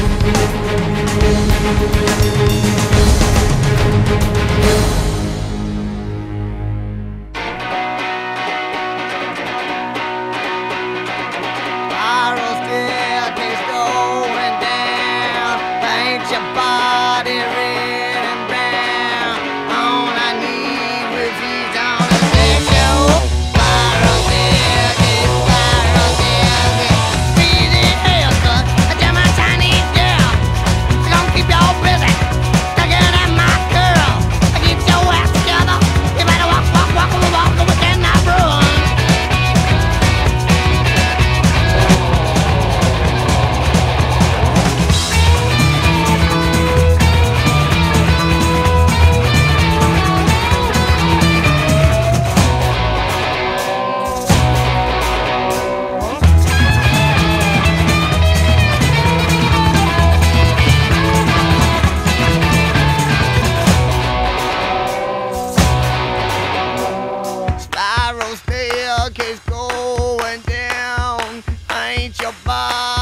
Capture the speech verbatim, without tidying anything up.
Spiral staircase going down, paint your body red and brown. On a knee with feet on a staircase. Spiral staircase, spiral staircase. Speedy haircut, to my Chinese girl. She gon' keep y'all busy, looking at my girl. Keep your ass together. You better walk, walk, walk, walk, walk, we cannot run. Spiral staircase going down. Ain't your body